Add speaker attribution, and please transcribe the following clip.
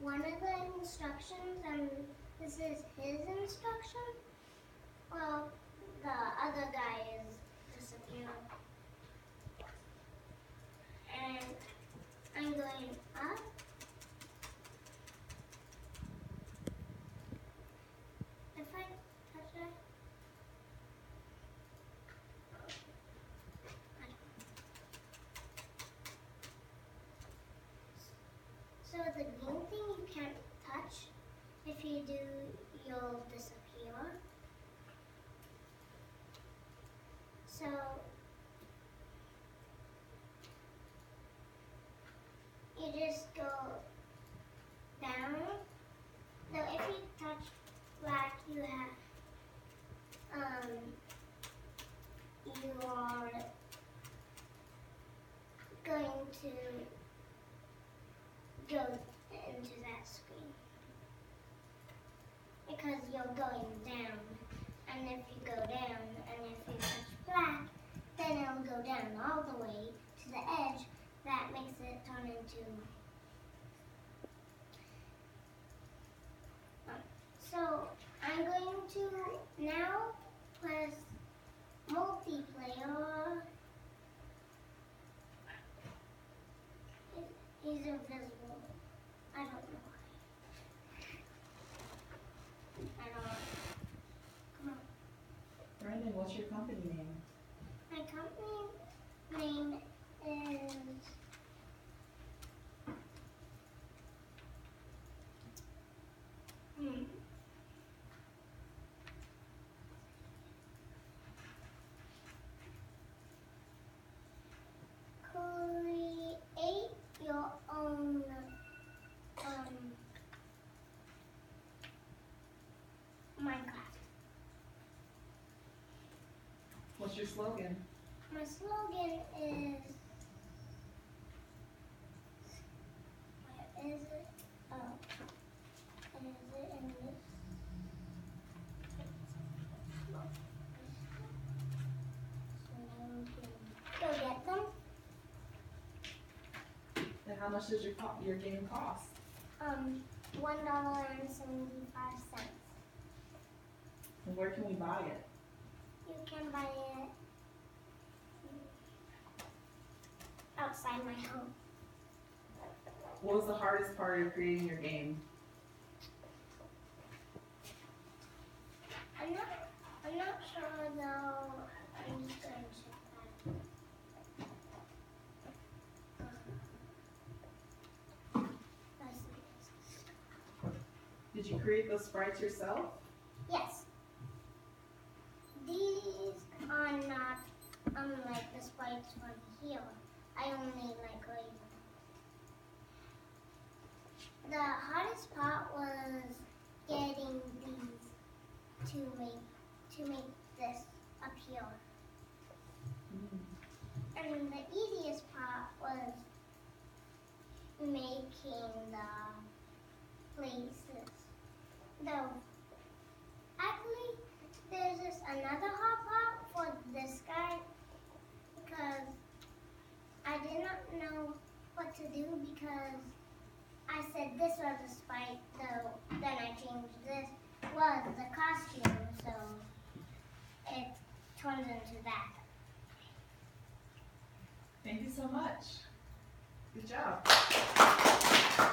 Speaker 1: one of the instructions, and this is his instruction. Well, the other guy is disappearing. And I'm going up. If I touch it, so the green thing you can't touch. If you do, you'll disappear. So you just go down. So if you touch black, you have you are going to go into that screen because you're going down. And if you go down, and if you touch black, then it'll go down all the way to the edge. That makes it turn into. So I'm going to now press multiplayer. He's invisible. I don't know why. I don't know. Come on.
Speaker 2: Brandon, what's your company name?
Speaker 1: My company name is Create your own Minecraft.
Speaker 2: What's your slogan?
Speaker 1: My slogan is, where is it? Oh, is it in this? Go get them.
Speaker 2: And how much does your game cost?
Speaker 1: $1.75.
Speaker 2: And where can we buy it?
Speaker 1: You can buy it outside my home.
Speaker 2: What was the hardest part of creating your game?
Speaker 1: I'm not sure though. I'm just going to check that. Let's see.
Speaker 2: Did you create those sprites yourself?
Speaker 1: Yes. These are not unlike the sprites from here. I only like grading them. The hardest part was getting these to make this appear. And the easiest part was making the places. Though, actually, there's just another hard part for this guy because I did not know what to do because I said this was a spike, so then I changed this was the costume, so it turns into that.
Speaker 2: Thank you so much. Good job.